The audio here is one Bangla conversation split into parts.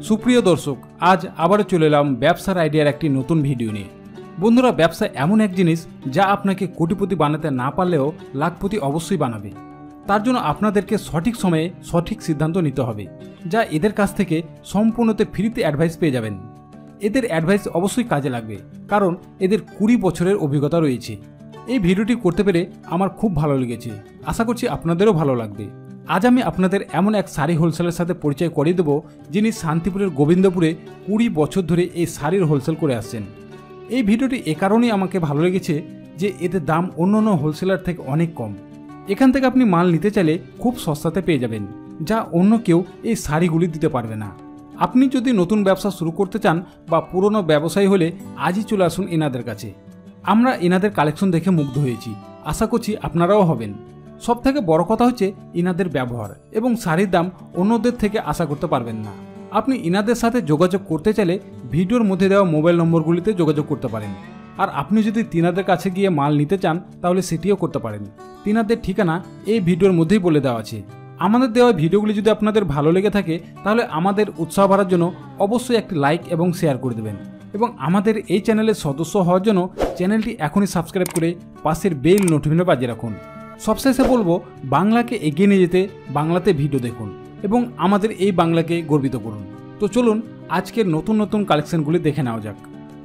সুপ্রিয় দর্শক, আজ আবারও চলে এলাম ব্যবসার আইডিয়ার একটি নতুন ভিডিও নিয়ে। বন্ধুরা, ব্যবসা এমন এক জিনিস যা আপনাকে কোটিপতি বানাতে না পারলেও লাখপতি অবশ্যই বানাবে। তার জন্য আপনাদেরকে সঠিক সময়ে সঠিক সিদ্ধান্ত নিতে হবে, যা এদের কাছ থেকে সম্পূর্ণতে ফ্রিতে অ্যাডভাইস পেয়ে যাবেন। এদের অ্যাডভাইস অবশ্যই কাজে লাগবে, কারণ এদের 20 বছরের অভিজ্ঞতা রয়েছে। এই ভিডিওটি করতে পেরে আমার খুব ভালো লেগেছে, আশা করছি আপনাদেরও ভালো লাগবে। আজ আমি আপনাদের এমন এক শাড়ি হোলসেলের সাথে পরিচয় করিয়ে দেবো, যিনি শান্তিপুরের গোবিন্দপুরে 20 বছর ধরে এই শাড়ির হোলসেল করে আসছেন। এই ভিডিওটি এ কারণেই আমাকে ভালো লেগেছে যে এদের দাম অন্য হোলসেলার থেকে অনেক কম। এখান থেকে আপনি মাল নিতে চাইলে খুব সস্তাতে পেয়ে যাবেন, যা অন্য কেউ এই শাড়িগুলি দিতে পারবে না। আপনি যদি নতুন ব্যবসা শুরু করতে চান বা পুরনো ব্যবসায়ী হলে আজই চলে আসুন এনাদের কাছে। আমরা এনাদের কালেকশন দেখে মুগ্ধ হয়েছি, আশা করছি আপনারাও হবেন। সব থেকে বড় কথা হচ্ছে ইনাদের ব্যবহার এবং শাড়ির দাম অন্যদের থেকে আশা করতে পারবেন না। আপনি ইনাদের সাথে যোগাযোগ করতে চাইলে ভিডিওর মধ্যে দেওয়া মোবাইল নম্বরগুলিতে যোগাযোগ করতে পারেন। আর আপনি যদি তিনাদের কাছে গিয়ে মাল নিতে চান তাহলে সেটিও করতে পারেন। তিনাদের ঠিকানা এই ভিডিওর মধ্যেই বলে দেওয়া আছে। আমাদের দেওয়া ভিডিওগুলি যদি আপনাদের ভালো লেগে থাকে তাহলে আমাদের উৎসাহ বাড়ার জন্য অবশ্যই একটি লাইক এবং শেয়ার করে দেবেন, এবং আমাদের এই চ্যানেলের সদস্য হওয়ার জন্য চ্যানেলটি এখনই সাবস্ক্রাইব করে পাশের বেল নোটিফিকেশন বাজিয়ে রাখুন। সবশেষে বলবো, বাংলাকে এগিয়ে নিয়ে যেতে বাংলাতে ভিডিও দেখুন এবং আমাদের এই বাংলাকে গর্বিত করুন। তো চলুন আজকের নতুন নতুন কালেকশনগুলি দেখে নেওয়া যাক।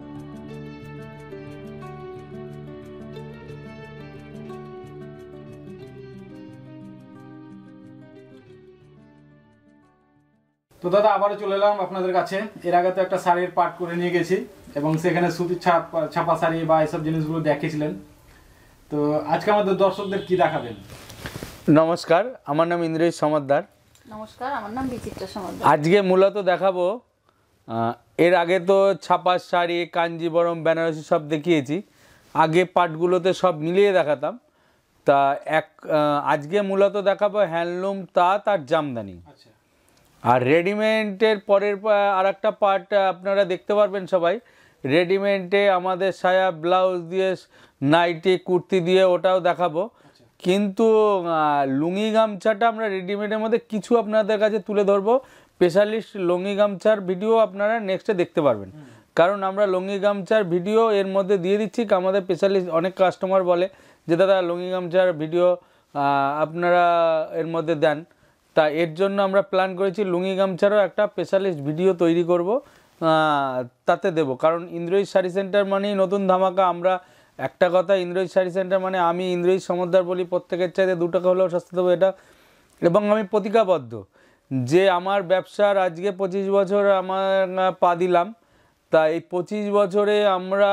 তো দাদা, আবারও চলে এলাম আপনাদের কাছে। এর আগে তো একটা শাড়ির পার্ট করে নিয়ে গেছি এবং সেখানে সুতির ছাপা শাড়ি বা এসব জিনিসগুলো দেখিয়েছিলেন। তো আজকে আমাদের দর্শকদের কি দেখাবেন? নমস্কার, আমার নাম ইন্দ্রজিৎ সমাদ্দার। নমস্কার, আমার নাম বিচিত্রা সমাদ্দার। আজকে মূলত দেখাবো, এর আগে তো ছাপা শাড়ি, কাঞ্জিবরম, বেনারসি সব দেখিয়েছি। আগে পার্টগুলোতে সব মিলিয়ে দেখাতাম। তা আজকে মূলত দেখাবো হ্যান্ডলুম, তাঁত আর জামদানি। আর রেডিমেডের পরের আর একটা পার্ট আপনারা দেখতে পারবেন সবাই। রেডিমেডে আমাদের সায়া ব্লাউজ দিয়ে, নাইটি কুর্তি দিয়ে, ওটাও দেখাবো। কিন্তু লুঙ্গি গামছাটা আমরা রেডিমেডের মধ্যে কিছু আপনাদের কাছে তুলে ধরবো। স্পেশালিস্ট লুঙ্গি গামছার ভিডিও আপনারা নেক্সটে দেখতে পারবেন, কারণ আমরা লুঙ্গি গামছার ভিডিও এর মধ্যে দিয়ে দিচ্ছি। আমাদের স্পেশালিস্ট অনেক কাস্টমার বলে যে দাদা লুঙ্গি গামছার ভিডিও আপনারা এর মধ্যে দেন। তা এর জন্য আমরা প্ল্যান করেছি লুঙ্গি গামছারও একটা স্পেশালিস্ট ভিডিও তৈরি করব, তাতে দেব। কারণ ইন্দ্রজিৎ শাড়ি সেন্টার মানেই নতুন ধামাকা। আমরা একটা কথা, ইন্দ্রজিৎ শাড়ি সেন্টার মানে আমি ইন্দ্রজিৎ সমাদ্দার বলি, প্রত্যেকের চাইতে 2 টাকা হলেও সস্তা দেবো এটা। এবং আমি প্রতিজ্ঞাবদ্ধ যে আমার ব্যবসার আজকে 25 বছর আমার পা দিলাম। তা এই 25 বছরে আমরা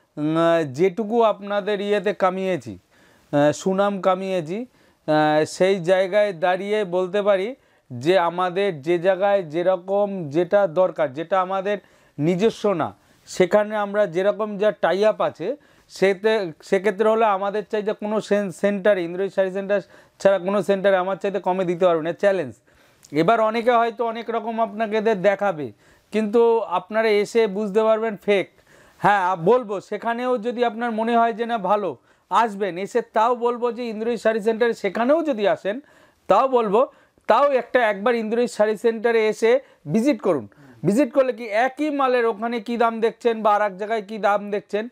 যেটুকু আপনাদের ইয়েতে কামিয়েছি, সুনাম কামিয়েছি, সেই জায়গায় দাঁড়িয়ে বলতে পারি যে আমাদের যে জায়গায় যেরকম যেটা দরকার, যেটা আমাদের নিজস্ব না, সেখানে আমরা যেরকম যা টাই আপ আছে, সেক্ষেত্রে হলে আমাদের চাইতে কোনো সেন্টারে, ইন্দ্রজিৎ শাড়ি সেন্টার ছাড়া কোনো সেন্টারে আমার চাইতে কমে দিতে পারবে না, চ্যালেঞ্জ। এবার অনেকে হয়তো অনেক রকম আপনাকে এদের দেখাবে, কিন্তু আপনারা এসে বুঝতে পারবেন ফেক। হ্যাঁ বলবো, সেখানেও যদি আপনার মনে হয় যে না ভালো, আসবেন এসে, তাও বলবো যে ইন্দ্রজিৎ শাড়ি সেন্টারে সেখানেও যদি আসেন তাও বলবো, তাও একবার ইন্দ্রজিৎ শাড়ি সেন্টারে এসে ভিজিট করুন। ভিজিট করলে কি একই মালের ওখানে কি দাম দেখছেন বা আর এক জায়গায় কী দাম দেখছেন,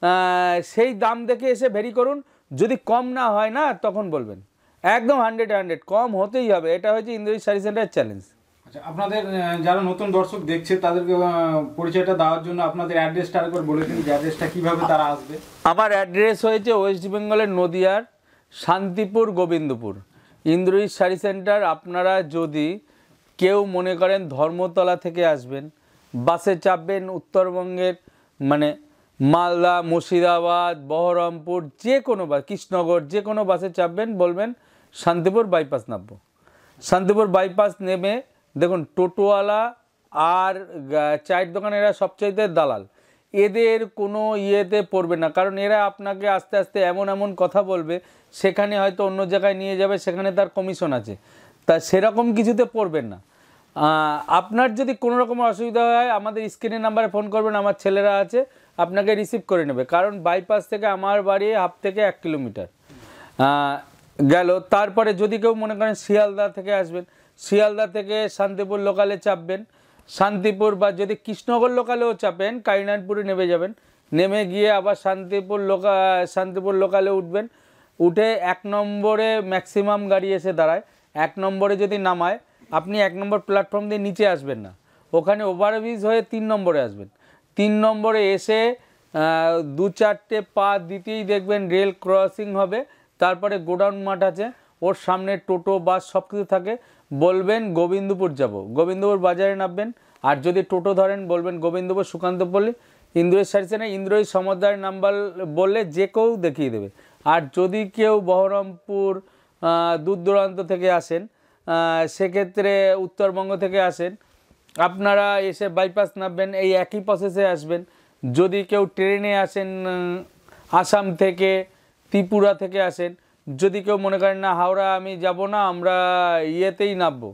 সেই দাম দেখে এসে ভেরি করুন। যদি কম না হয় না তখন বলবেন, একদম 100 কম হতেই হবে। এটা হচ্ছে ইন্দ্রজিৎ শাড়ি সেন্টারের চ্যালেঞ্জ। আচ্ছা, আপনাদের যারা নতুন দর্শক দেখছে তাদেরকে পরিচয়টা দেওয়ার জন্য আপনাদের অ্যাড্রেসটা আরেকবার বলে দিন, যে অ্যাড্রেসটা কীভাবে তারা আসবে। আমার অ্যাড্রেস হয়েছে ওয়েস্ট বেঙ্গলের নদিয়ার শান্তিপুর, গোবিন্দপুর, ইন্দ্রজিৎ শাড়ি সেন্টার। আপনারা যদি কেউ মনে করেন ধর্মতলা থেকে আসবেন, বাসে চাপবেন, উত্তরবঙ্গের মানে মালদা, মুর্শিদাবাদ, বহরমপুর, যে কোনো বাস, কৃষ্ণনগর, যে কোনো বাসে চাপবেন, বলবেন শান্তিপুর বাইপাস নামবো। শান্তিপুর বাইপাস নেমে দেখুন টোটোওয়ালা আর চায়ের দোকান, এরা সবচাইতে দালাল। এদের কোনো ইয়েতে পড়বে না, কারণ এরা আপনাকে আস্তে আস্তে এমন কথা বলবে, সেখানে হয়তো অন্য জায়গায় নিয়ে যাবে, সেখানে তার কমিশন আছে। তা সেরকম কিছুতে পড়বেন না। আপনার যদি কোনো রকম অসুবিধা হয় আমাদের স্ক্রিনের নাম্বারে ফোন করবেন, আমার ছেলেরা আছে, আপনাকে রিসিভ করে নেবে। কারণ বাইপাস থেকে আমার বাড়ি হাফ থেকে 1 কিলোমিটার গেল। তারপরে যদি কেউ মনে করেন শিয়ালদা থেকে আসবেন, শিয়ালদা থেকে শান্তিপুর লোকালে চাপবেন, শান্তিপুর বা যদি কৃষ্ণনগর লোকালেও চাপেন কাইনানপুরে নেমে যাবেন, নেমে গিয়ে আবার শান্তিপুর লোকালে উঠবেন, উঠে 1 নম্বরে ম্যাক্সিমাম গাড়ি এসে দাঁড়ায়। 1 নম্বরে যদি নামায় আপনি 1 নম্বর প্ল্যাটফর্ম দিয়ে নিচে আসবেন না, ওখানে ওভারব্রিজ হয়ে 3 নম্বরে আসবেন। 3 নম্বরে এসে 2-4টে পা দিতেই দেখবেন রেল ক্রসিং হবে, তারপরে গোডাউন মাঠ আছে, ওর সামনে টোটো বাস সব কিছু থাকে। বলবেন গোবিন্দপুর যাব, গোবিন্দপুর বাজারে নামবেন। আর যদি টোটো ধরেন বলবেন গোবিন্দপুর সুকান্তপল্লী ইন্দ্রজিৎ শাড়ি সেন্টার, ইন্দ্রজিৎ সমাদ্দার নাম্বার বললে যে কেউ দেখিয়ে দেবে। আর যদি কেউ বহরমপুর দূর দূরান্ত থেকে আসেন, সেক্ষেত্রে উত্তরবঙ্গ থেকে আসেন, আপনারা এসে বাইপাস নামবেন, এই একই প্রসেসে আসবেন। যদি কেউ ট্রেনে আসেন আসাম থেকে, ত্রিপুরা থেকে আসেন, যদি কেউ মনে করেন না হাওড়া আমি যাব না, আমরা ইয়েতেই নামবো,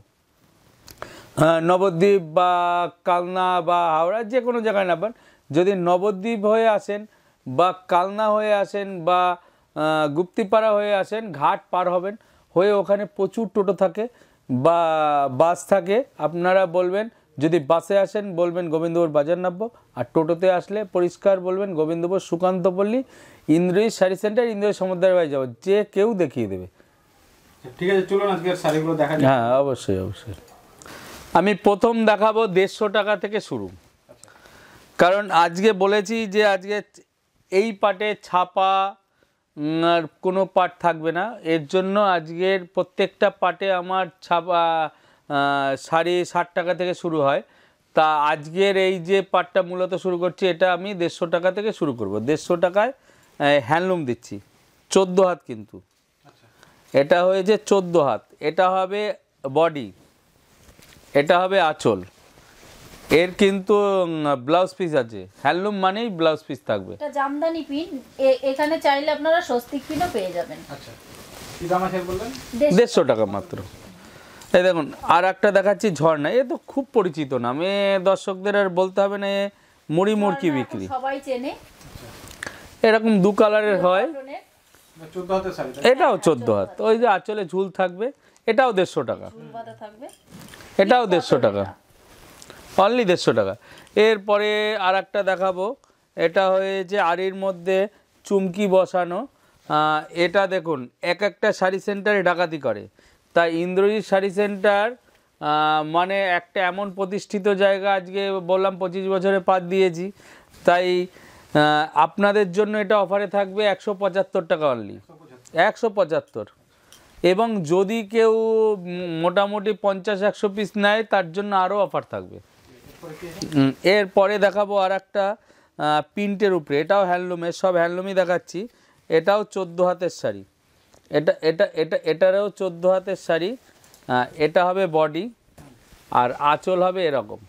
নবদ্বীপ বা কালনা বা হাওড়া যে কোনো জায়গায় নামবেন। যদি নবদ্বীপ হয়ে আসেন বা কালনা হয়ে আসেন বা গুপ্তিপাড়া হয়ে আসেন, ঘাট পার হবেন, হয়ে ওখানে প্রচুর টোটো থাকে বা বাস থাকে। আপনারা বলবেন, যদি বাসে আসেন বলবেন গোবিন্দপুর বাজার নামবো, আর টোটোতে আসলে পরিষ্কার বলবেন গোবিন্দপুর সুকান্তপল্লী ইন্দ্রজিৎ শাড়ি সেন্টার, ইন্দ্রজিৎ সমাদ্দার বাড়ি যাবো, যে কেউ দেখিয়ে দেবে। ঠিক আছে, চলুন আজকের শাড়িগুলো দেখা যাক। হ্যাঁ, অবশ্যই অবশ্যই। আমি প্রথম দেখাবো 150 টাকা থেকে শুরু, কারণ আজকে বলেছি যে আজকে এই পাটে ছাপা আর কোনো পাট থাকবে না, এর জন্য আজকের প্রত্যেকটা পাটে আমার ছাপা শাড়ি 60 টাকা থেকে শুরু হয়। তা আজকের এই যে পাটটা মূলত শুরু করছি, এটা আমি 150 টাকা থেকে শুরু করব। 150 টাকায় হ্যান্ডলুম দিচ্ছি, 14 হাত কিন্তু, এটা হয়েছে 14 হাত। এটা হবে বডি, এটা হবে আঁচল, এর কিন্তু ব্লাউজ পিস আছে। হ্যান্ডলুম মানেই ব্লাউজ পিস থাকবে। এটা জামদানি পিন, এখানে চাইলে আপনারা স্বস্তিক পিনও পেয়ে যাবেন। আচ্ছা, কি দাম আছে বললেন? 150 টাকা মাত্র। এই দেখুন আর একটা দেখাচ্ছি ঝর্ণা, এ তো খুব পরিচিত নাম, এ দর্শকদের আর বলতে হবে না, মুড়ি মুড়কি বিক্রি, সবাই চেনে। এরকম 2 কালারের হয়। 14 হাতের শাড়ি, এটাও 14 হাত, ওই যে আঁচলে ঝুল থাকবে, এটাও 150 টাকা। ঝুল বাঁধা থাকবে, এটাও 150 টাকা, অনলি 150 টাকা। এরপরে আর একটা দেখাবো, এটা হয়েছে আড়ির মধ্যে চুমকি বসানো। এটা দেখুন এক একটা শাড়ি সেন্টারে ডাকাতি করে, তাই ইন্দ্রজিৎ শাড়ি সেন্টার মানে একটা এমন প্রতিষ্ঠিত জায়গা, আজকে বললাম 25 বছরে পাত দিয়েছি, তাই আপনাদের জন্য এটা অফারে থাকবে 175 টাকা অনলি, 175। এবং যদি কেউ মোটামুটি 50-100 পিস নেয় তার জন্য আরও অফার থাকবে। এরপরে দেখাবো আর একটা প্রিন্টের উপরে, এটাও হ্যান্ডলুমের, সব হ্যান্ডলুমই দেখাচ্ছি। এটাও 14 হাতের শাড়ি, এটারও 14 হাতের শাড়ি। এটা হবে বডি আর আঁচল হবে এরকম,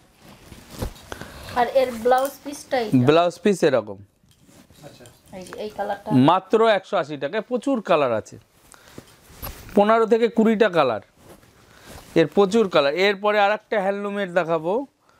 আর এর ব্লাউজ পিসটাই, ব্লাউজ পিস এরকম। আচ্ছা, এই কালারটা মাত্র 180 টাকায়। প্রচুর কালার আছে, 15 থেকে 20টা কালার, এর প্রচুর কালার। এরপরে আর একটা হ্যান্ডলুমের দেখাবো,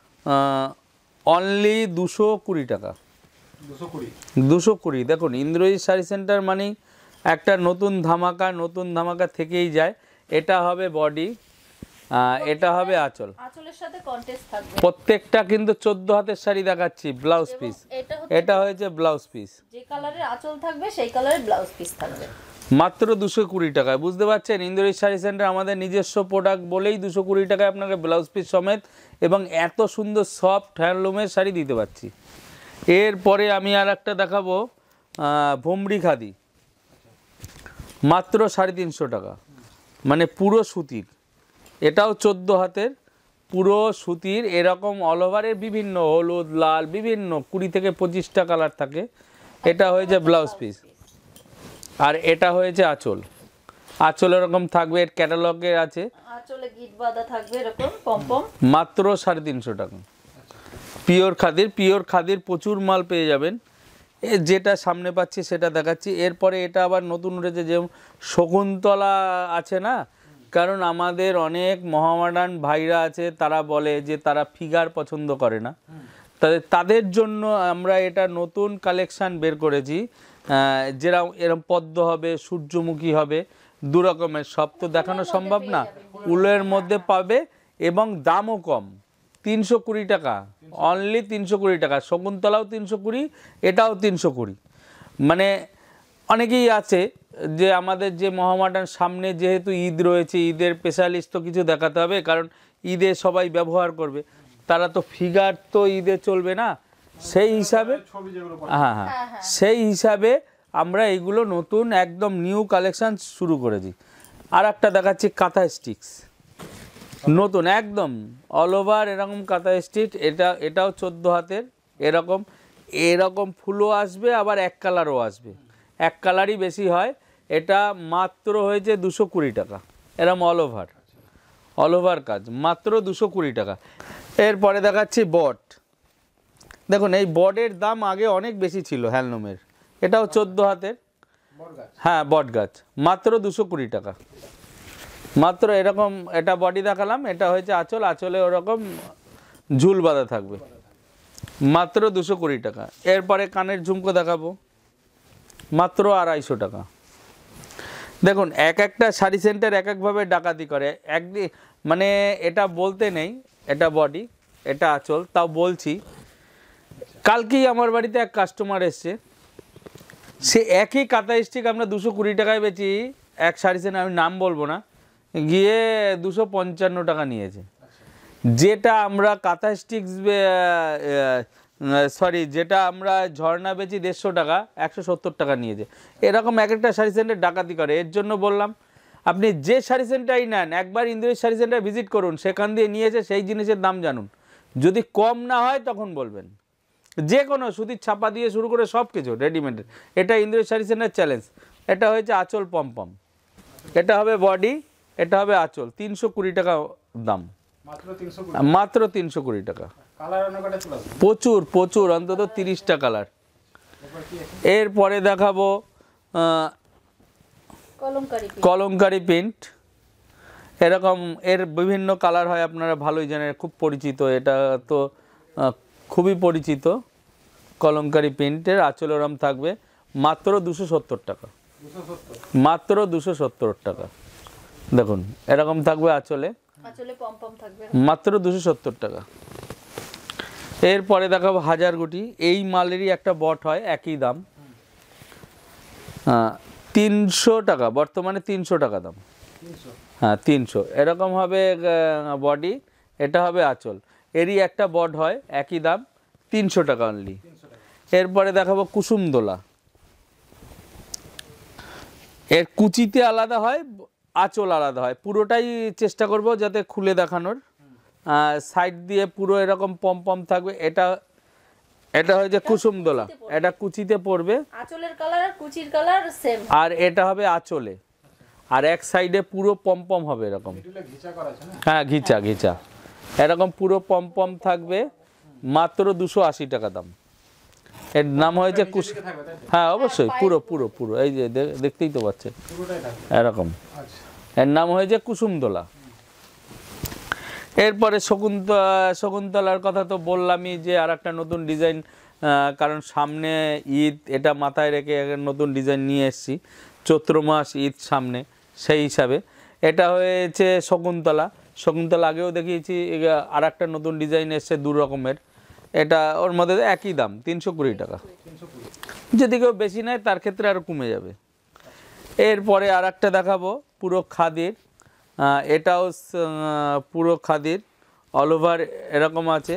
অনলি 220 টাকা। 220। দেখুন ইন্দ্রজিৎ শাড়ি সেন্টার মানেই একটা নতুন ধামাকা থেকেই যায়। এটা হবে বডি, এটা হবে আঁচল, আঁচলের সাথে কন্ট্রাস্ট থাকবে। প্রত্যেকটা কিন্তু 14 হাতের শাড়ি দেখাচ্ছি। ব্লাউজ পিস, এটা হয়েছে ব্লাউজ পিস, যে কালারের আঁচল থাকবে সেই কালারের ব্লাউজ পিস থাকবে, মাত্র 220 টাকায়। বুঝতে পারছেন, ইন্দ্রজিৎ শাড়ি সেন্টার আমাদের নিজস্ব প্রোডাক্ট বলেই 220 টাকায় আপনাকে ব্লাউজ পিস সমেত এবং এত সুন্দর সফট হ্যান্ডলুমের শাড়ি দিতে পারছি। এরপরে আমি আর একটা দেখাবো ভুমরি খাদি, মাত্র 350 টাকা, মানে পুরো সুতির। এটাও 14 হাতের, পুরো সুতির, এরকম অল ওভারের বিভিন্ন হলুদ লাল বিভিন্ন 20 থেকে 25টা কালার থাকে। এটা হয়েছে ব্লাউজ পিস, আর এটা হয়েছে আঁচল। আঁচল এরকম থাকবে, এর ক্যাটালগে আছে, আঁচলে গিট বাঁধা থাকবে এরকম পমপম, মাত্র 350 টাকা। পিওর খাদির প্রচুর মাল পেয়ে যাবেন। যেটা সামনে পাচ্ছি সেটা দেখাচ্ছি। এরপরে এটা আবার নতুন উঠেছে, যেমন শকুন্তলা আছে না, কারণ আমাদের অনেক মহামডার্ন ভাইরা আছে, তারা বলে যে তারা ফিগার পছন্দ করে না, তাদের জন্য আমরা এটা নতুন কালেকশান বের করেছি। যেরকম এরকম পদ্ম হবে, সূর্যমুখী হবে, 2 রকমের, সব তো দেখানো সম্ভব না। উলের মধ্যে পাবে এবং দামও কম, 320 টাকা, অনলি 320 টাকা। শকুন্তলাও 320, এটাও 320। মানে অনেকেই আছে যে আমাদের যে মহামাডান সামনে যেহেতু ঈদ রয়েছে, ঈদের স্পেশালিস্ট তো কিছু দেখাতে হবে, কারণ ঈদে সবাই ব্যবহার করবে, তারা তো ফিগার তো ঈদে চলবে না, সেই হিসাবে হ্যাঁ হ্যাঁ সেই হিসাবে আমরা এইগুলো নতুন একদম নিউ কালেকশান শুরু করেছি। আর একটা দেখাচ্ছি কাঁথা স্টিক্স, নতুন একদম অল ওভার এরকম কাঁথা স্টিচ। এটাও 14 হাতের, এরকম ফুলও আসবে, আবার এক কালারও আসবে, এক কালারই বেশি হয়। এটা মাত্র হয়েছে 220 টাকা, এরকম অল ওভার কাজ, মাত্র 220 টাকা। এরপরে দেখাচ্ছি বট। দেখুন এই বটের দাম আগে অনেক বেশি ছিল হ্যান্ডলুমের, এটাও 14 হাতের, হ্যাঁ বট গাছ, মাত্র 220 টাকা। মাত্র এরকম, এটা বডি দেখালাম, এটা হয়েছে আঁচল, আঁচলে ওরকম ঝুল বাঁধা থাকবে, মাত্র 220 টাকা। এরপরে কানের ঝুমকো দেখাবো, মাত্র 250 টাকা। দেখুন একটা শাড়ি সেন্টার এক একভাবে ডাকাতি করে, একদিন মানে এটা বলতে নেই, এটা বডি, এটা আঁচল, তাও বলছি। কালকেই আমার বাড়িতে এক কাস্টমার এসছে, সে একই কাঁথা স্টিক আমরা 220 টাকায় বেচি, এক শাড়ি সেন্টার, আমি নাম বলবো না, গিয়ে 255 টাকা নিয়েছে। যেটা আমরা কাঁথা স্টিক্স যেটা আমরা ঝর্ণা বেচি 150 টাকা, 170 টাকা নিয়েছে। এরকম একটা শাড়ি সেন্টার ডাকাতি করে। এর জন্য বললাম আপনি যে শাড়ি সেন্টারই নেন, একবার ইন্দ্রজিৎ শাড়ি সেন্টার ভিজিট করুন, সেখান দিয়ে নিয়েছে সেই জিনিসের দাম জানুন, যদি কম না হয় তখন বলবেন। যে কোনো সুতির ছাপা দিয়ে শুরু করে সব কিছু রেডিমেডের, এটা ইন্দ্রজিৎ শাড়ি সেন্টার চ্যালেঞ্জ। এটা হয়েছে আঁচল পম্পম, এটা হবে বডি, এটা হবে আঁচল, 320 টাকা দাম, মাত্র 320 টাকা। প্রচুর অন্তত 30টা কালার। এরপরে দেখাবো কলমকারি প্রিন্ট, এরকম এর বিভিন্ন কালার হয়, আপনারা ভালোই জানেন, খুব পরিচিত, এটা তো খুবই পরিচিত। কলমকারি প্রিন্টের আঁচল ওরম থাকবে, মাত্র 270 টাকা, মাত্র 270 টাকা। দেখুন এরকম থাকবে আঁচলে পমপম থাকবে, মাত্র 270 টাকা। এরপরে দেখাবো হাজার গুটি, এই মালেরই একটা বট হয়, একই দাম, 300 টাকা, বর্তমানে 300 টাকা দাম, হ্যাঁ 300। এরকম হবে বডি, এটা হবে আঁচল, এরই একটা বট হয়, একই দাম, 300 টাকা অনলি। এরপরে দেখাবো কুসুম দোলা, এর কুচিতে আলাদা হয়, আঁচল আলাদা হয়, পুরোটাই চেষ্টা করব যাতে খুলে দেখানোর, সাইড দিয়ে পুরো এরকম পম থাকবে। এটা হয়েছে কুসুম দোলা, এটা কুচিতে পড়বে, আঁচলের কালার আর কুচির কালার সেম, আর এটা হবে আঁচলে, আর এক সাইডে পুরো পম হবে এরকম, হ্যাঁ ঘিচা এরকম পুরো পম থাকবে, মাত্র 280 টাকা দাম। এর নাম হয়েছে হ্যাঁ অবশ্যই পুরো এই যে দেখতেই তো পাচ্ছেন এরকম, এর নাম হয়েছে কুসুম দোলা। এরপরে শকুন্তলার কথা তো বললামই, যে আর একটা নতুন ডিজাইন, কারণ সামনে ঈদ, এটা মাথায় রেখে নতুন ডিজাইন নিয়ে এসেছি, চৈত্র মাস ঈদ সামনে, সেই হিসাবে এটা হয়েছে শকুন্তলা আগেও দেখিয়েছি, আর একটা নতুন ডিজাইন এসছে 2 রকমের, এটা ওর মধ্যে একই দাম 320 টাকা, যদি কেউ বেশি নেয় তার ক্ষেত্রে আরও কমে যাবে। এরপরে আর একটা দেখাবো পুরো খাদির, এটাও পুরো খাদির, অল ওভার এরকম আছে।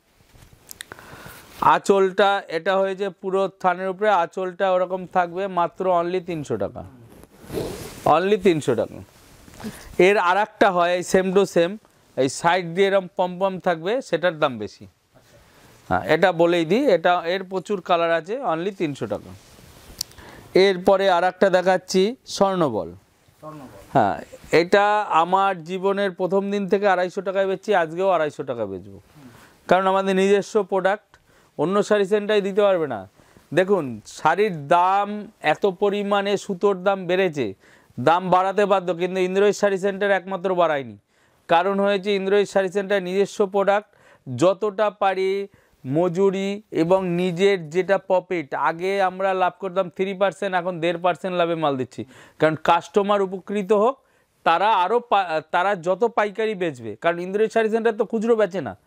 আঁচলটা এটা হয়েছে পুরো থানের উপরে, আঁচলটা ওরকম থাকবে, মাত্র অনলি 300 টাকা, অনলি 300 টাকা। এর আর একটা হয় এই সেম টু সেম, এই সাইড দিয়ে এরকম পম থাকবে, সেটার দাম বেশি, হ্যাঁ এটা বলেই দিই, এটা এর প্রচুর কালার আছে, অনলি 300 টাকা। এরপরে আর একটা দেখাচ্ছি স্বর্ণবল, হ্যাঁ এটা আমার জীবনের প্রথম দিন থেকে 250 টাকায় বেচছি, আজকেও 250 টাকা বেচবো, কারণ আমাদের নিজস্ব প্রোডাক্ট, অন্য শাড়ি সেন্টারে দিতে পারবে না। দেখুন শাড়ির দাম এত পরিমাণে, সুতোর দাম বেড়েছে, দাম বাড়াতে বাধ্য, কিন্তু ইন্দ্রজিৎ শাড়ি সেন্টার একমাত্র বাড়ায়নি, কারণ হয়েছে ইন্দ্রজিৎ শাড়ি সেন্টার নিজস্ব প্রোডাক্ট, যতটা পারি মজুরি এবং নিজের যেটা প্রফিট, আগে আমরা লাভ করতাম 3%, এখন 1.5% লাভে মাল দিচ্ছি, কারণ কাস্টমার উপকৃত হোক, তারা যত পাইকারি বেচবে, কারণ ইন্দ্রজিৎ শাড়ি সেন্টার তো খুচরো বেচে না,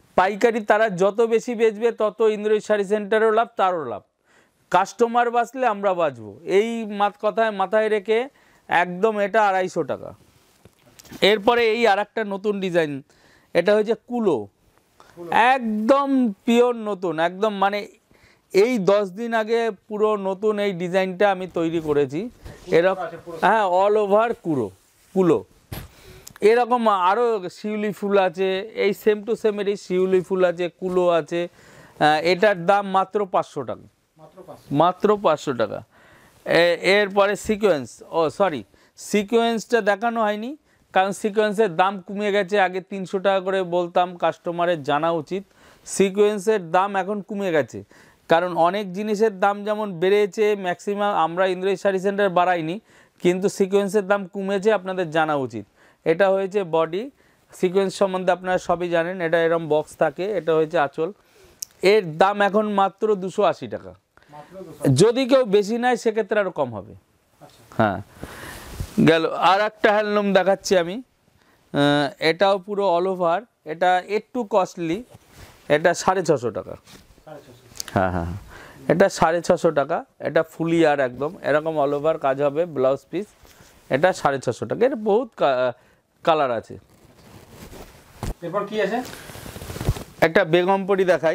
পাইকারি তারা যত বেশি বেচবে তত ইন্দ্রজিৎ শাড়ি সেন্টারেও লাভ, তারও লাভ। কাস্টমার বাঁচলে আমরা বাঁচবো, এই মাথায় রেখে একদম এটা 250 টাকা। এরপরে এই আর একটা নতুন ডিজাইন, এটা হচ্ছে কুলো, একদম পিওর নতুন, একদম মানে এই 10 দিন আগে পুরো নতুন এই ডিজাইনটা আমি তৈরি করেছি। এরকম হ্যাঁ, অল ওভার কুলো। এরকম আরও শিউলি ফুল আছে, এই সেম টু সেমেরই শিউলি ফুল আছে, কুলো আছে। এটার দাম মাত্র 500 টাকা, মাত্র 500 টাকা। এরপরে সিকোয়েন্সটা দেখানো হয়নি, কারণ সিকোয়েন্সের দাম কমে গেছে। আগে 300 টাকা করে বলতাম, কাস্টমারের জানা উচিত সিকোয়েন্সের দাম এখন কমে গেছে, কারণ অনেক জিনিসের দাম যেমন বেড়েছে, ম্যাক্সিমাম আমরা ইন্দ্রজিৎ শাড়ি সেন্টার বাড়াইনি, কিন্তু সিকোয়েন্সের দাম কমেছে, আপনাদের জানা উচিত। এটা হয়েছে বডি, সিকোয়েন্স সম্বন্ধে আপনারা সবই জানেন, এটা এরকম বক্স থাকে। এটা হয়েছে আঁচল, এর দাম এখন মাত্র 280 টাকা। যদি কেউ বেশি নেয় সেক্ষেত্রে আরও কম হবে। হ্যাঁ, গেল। আর একটা হ্যান্ডলুম দেখাচ্ছি আমি, এটাও পুরো অল ওভার, এটা একটু কস্টলি, এটা 650 টাকা। হ্যাঁ হ্যাঁ, এটা 650 টাকা। এটা ফুলি আর একদম এরকম অল ওভার কাজ হবে, ব্লাউজ পিস। এটা 650 টাকা। এর বহুত কালার আছে। এরপর কি আছে? একটা বেগমপুরি দেখাই,